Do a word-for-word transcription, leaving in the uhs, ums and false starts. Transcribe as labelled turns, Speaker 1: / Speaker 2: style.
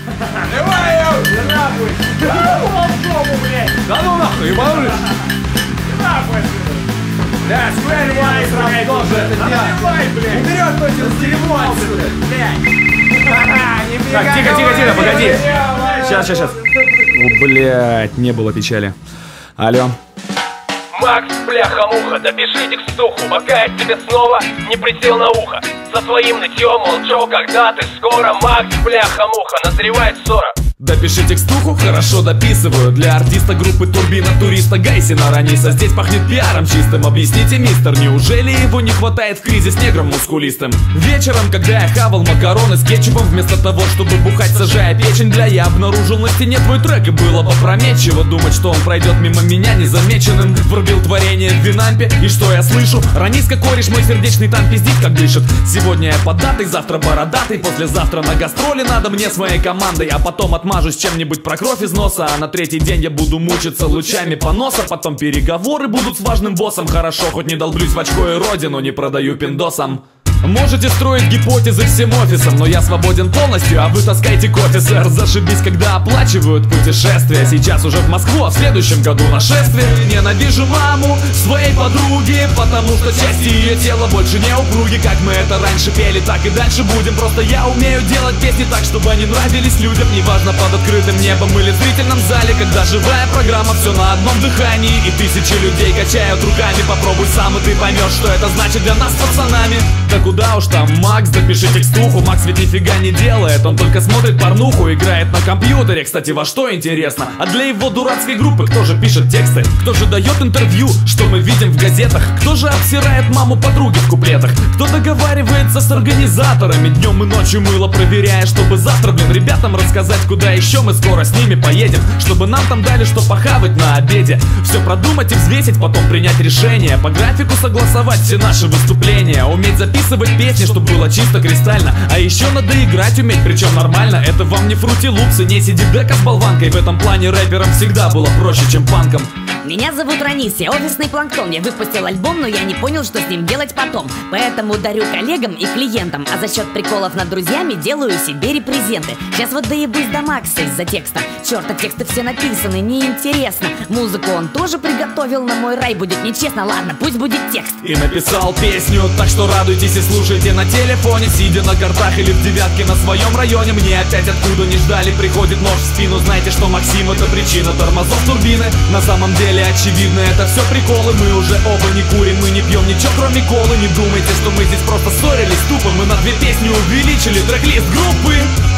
Speaker 1: Давай я уже нахуй! Да ну нахуй, ебанулись! Нахуй! Да, сквер вайс, блядь, тоже это делай, блядь! Вперед против дерьмо отсюда, блядь! Так, тихо, тихо, тихо, погоди! Сейчас, сейчас, сейчас. О, блядь, не было печали. Алло.
Speaker 2: Макс, бляха-муха, допиши текстуху, пока я тебе снова не присел на ухо. За своим нытьем молчу, когда ты скоро. Макс, бляха-муха, назревает ссора.
Speaker 1: Допиши текстуху, хорошо дописываю. Для артиста группы Турбина, туриста Гайсина Раниса. Здесь пахнет пиаром чистым. Объясните, мистер, неужели его не хватает в кризис негром мускулистым? Вечером, когда я хавал макароны с кетчупом, вместо того, чтобы бухать, сажая печень, бля, я обнаружил на стене твой трек. И было бы опрометчиво думать, что он пройдет мимо меня незамеченным. Врубил творение в Винампе, и что я слышу? Раниска, кореш, мой сердечный там пиздит, как дышит. Сегодня я поддатый, завтра бородатый. Послезавтра на гастроли надо мне с моей командой. А потом отмажусь чем-нибудь про кровь из носа. А на третий день я буду мучиться лучами поноса. Потом переговоры будут с важным боссом. Хорошо, хоть не долблюсь в очко и родину не продаю пиндосам. Можете строить гипотезы всем офисом, но я свободен полностью, а вы таскайте кофе, сэр. Зашибись, когда оплачивают путешествия. Сейчас уже в Москву, а в следующем году нашествие. Ненавижу маму своей подруги, потому что части ее тела больше не упруги. Как мы это раньше пели, так и дальше будем. Просто я умею делать песни так, чтобы они нравились людям. Неважно, под открытым небом или в зрительном зале. Когда живая программа, все на одном дыхании, и тысячи людей качают руками. Попробуй сам, и ты поймешь, что это значит для нас с пацанами. Да куда уж там, Макс, допиши текстуху. Макс ведь нифига не делает, он только смотрит порнуху, играет на компьютере. Кстати, во что интересно? А для его дурацкой группы кто же пишет тексты? Кто же дает интервью, что мы видим в газетах? Кто же обсирает маму подруги в куплетах? Кто договаривается с организаторами днем и ночью мыло проверяя, чтобы завтра, блин, ребятам рассказать, куда еще мы скоро с ними поедем, чтобы нам там дали что похавать на обеде. Все продумать и взвесить, потом принять решение. По графику согласовать все наши выступления. Уметь записывать песни, чтобы было чисто кристально. А еще надо играть уметь, причем нормально. Это вам не Фрути Лупс и не Си Ди Дека с болванкой. В этом плане рэперам всегда было проще, чем панкам.
Speaker 3: Меня зовут Ранис, я офисный планктон. Я выпустил альбом, но я не понял, что с ним делать потом. Поэтому дарю коллегам и клиентам, а за счет приколов над друзьями делаю себе репрезенты. Сейчас вот доебусь до Макса из-за текста. Черт, а тексты все написаны, неинтересно. Музыку он тоже приготовил, на мой рай будет нечестно. Ладно, пусть будет текст.
Speaker 1: И написал песню, так что радуйтесь и слушайте на телефоне, сидя на картах или в девятке на своем районе. Мне опять откуда не ждали приходит нож в спину. Знаете, что Максим это причина тормозов турбины. На самом деле очевидно, это все приколы. Мы уже оба не курим, мы не пьем ничего кроме колы. Не думайте, что мы здесь просто ссорились тупо. Мы на две песни увеличили трек-лист группы.